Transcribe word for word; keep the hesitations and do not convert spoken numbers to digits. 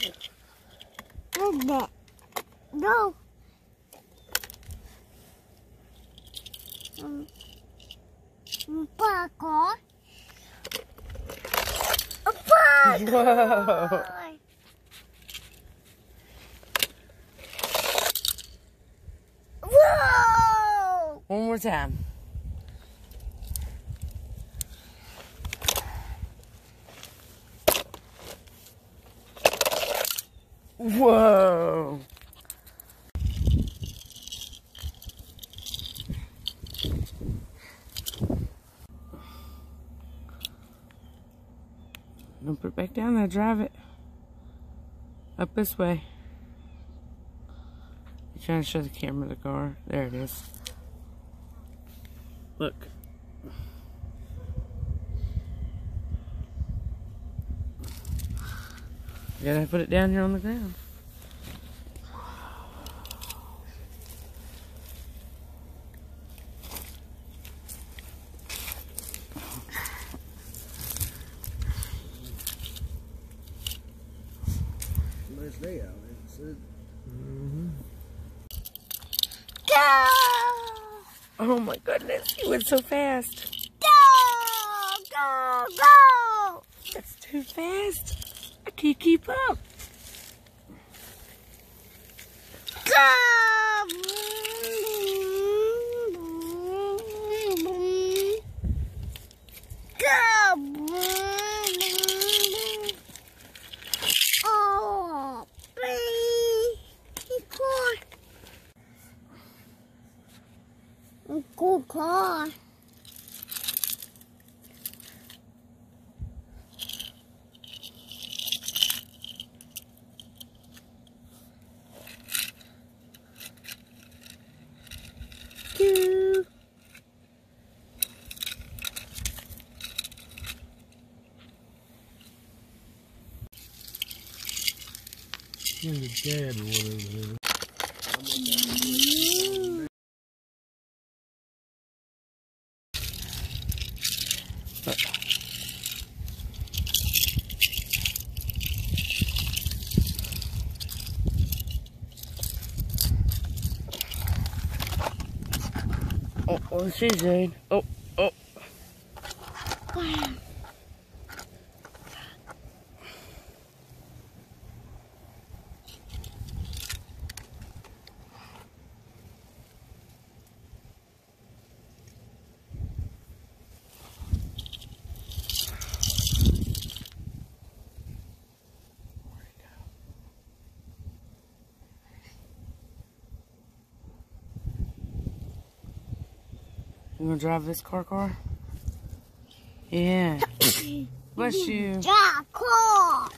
Look that. No. Um, Popcorn. A popcorn. Whoa. Whoa. One more time. Whoa. Don't put it back down there, drive it. Up this way. You're trying to show the camera the car. There it is. Look. You gotta put it down here on the ground. Nice day out there. Mm-hmm. Go. Oh my goodness, he went so fast. Go. Go. Go. That's too fast. I can't keep up. Go. Go. Oh, baby car. Good car. In the dad or whatever. Oh, oh, see, Zade. Oh, oh. Wow. You gonna drive this car, car? Yeah. Bless you. Yeah, cool.